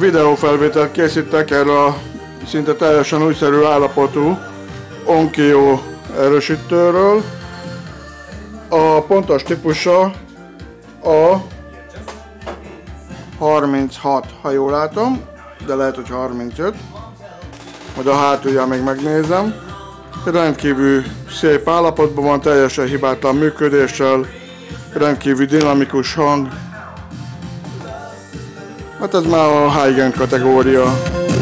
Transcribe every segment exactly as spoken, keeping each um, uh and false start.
videófelvételt készítek erről a szinte teljesen újszerű állapotú Onkyo erősítőről. A pontos típusa a harminchat, ha jól látom, de lehet, hogy harmincöt. Majd a hátulján még megnézem. Rendkívül szép állapotban van, teljesen hibátlan működéssel, rendkívül dinamikus hang. Hát ez már a high-end kategória.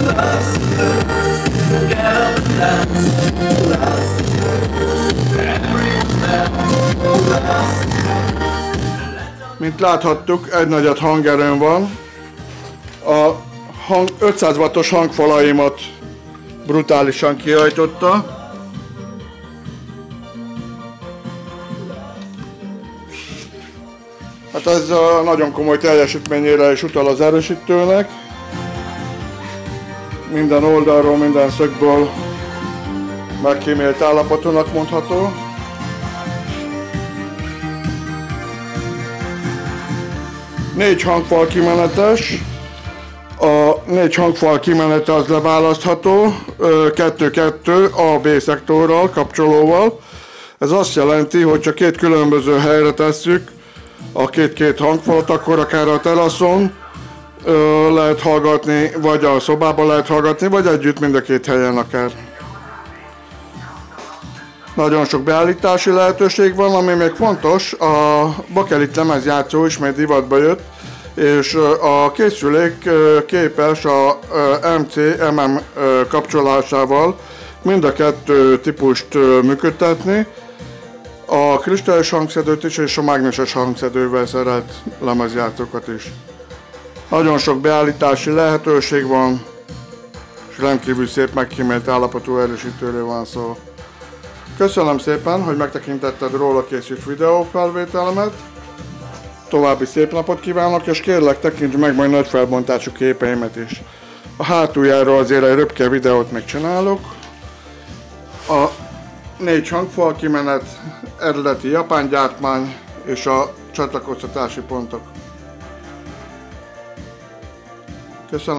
Mint láthattuk, egy nagyot hangerőn van. A hang, ötszáz wattos hangfalaimat brutálisan kihajtotta. Hát ez a nagyon komoly teljesítményére is utal az erősítőnek. Minden oldalról, minden szögből megkímélt állapotúnak mondható. Négy hangfal kimenetes. A négy hangfal kimenete az leválasztható, kettő-kettő A B szektorral, kapcsolóval. Ez azt jelenti, hogy csak két különböző helyre tesszük a két-két hangfalat, akkor akár a teraszon ö, lehet hallgatni, vagy a szobában lehet hallgatni, vagy együtt mind a két helyen akár. Nagyon sok beállítási lehetőség van, ami még fontos, a bakelit lemezjátszó ismét divatba jött, és a készülék képes a M C M M kapcsolásával mind a kettő típust működtetni, a kristályos hangszedőt is és a mágneses hangszedővel szerelt lemezjátszókat is. Nagyon sok beállítási lehetőség van, és rendkívül szép megkímélt állapotú erősítőről van szó. Köszönöm szépen, hogy megtekintetted róla készült videófelvételemet. További szép napot kívánok, és kérlek, tekints meg majd nagy felbontású képeimet is. A hátuljáról azért egy röpke videót megcsinálok. A négy hangfal kimenet, eredeti japán gyártmány és a csatlakoztatási pontok. Köszönöm.